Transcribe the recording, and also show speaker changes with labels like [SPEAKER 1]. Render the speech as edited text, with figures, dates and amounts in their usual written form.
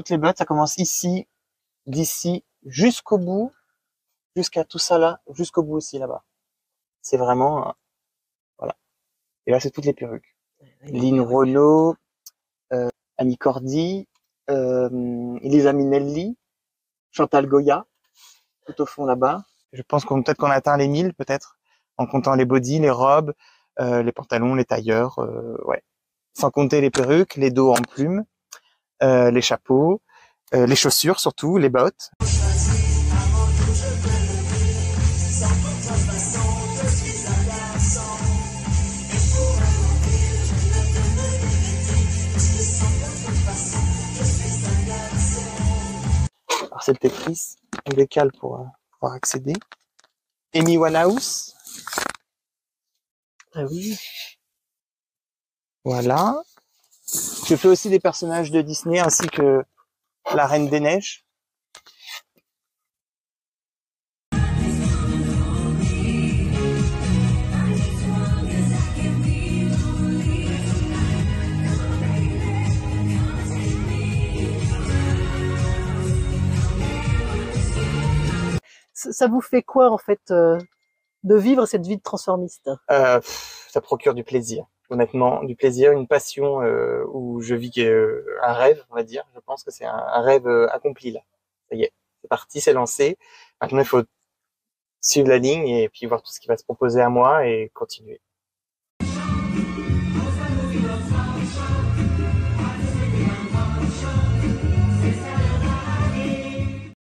[SPEAKER 1] toutes les bottes, ça commence ici, d'ici, jusqu'au bout, jusqu'à tout ça là, jusqu'au bout aussi là-bas. C'est vraiment, voilà. Et là, c'est toutes les perruques. Lynn Renault, Annie Cordy, Elisa Minnelli, Chantal Goya, tout au fond là-bas. Je pense qu'on peut-être qu'on a atteint les 1000, peut-être, en comptant les bodys, les robes, les pantalons, les tailleurs, ouais. Sans compter les perruques, les dos en plumes, les chapeaux, les chaussures surtout, les bottes. Alors c'est le Tetris, on décale pour pouvoir accéder. Amy Winehouse.
[SPEAKER 2] Ah oui.
[SPEAKER 1] Voilà. Je fais aussi des personnages de Disney ainsi que la Reine des Neiges.
[SPEAKER 2] Ça vous fait quoi en fait de vivre cette vie de transformiste?
[SPEAKER 1] Ça procure du plaisir. Honnêtement, du plaisir, une passion où je vis un rêve, on va dire. Je pense que c'est un rêve accompli là. Ça y est, c'est parti, c'est lancé. Maintenant, il faut suivre la ligne et puis voir tout ce qui va se proposer à moi et continuer.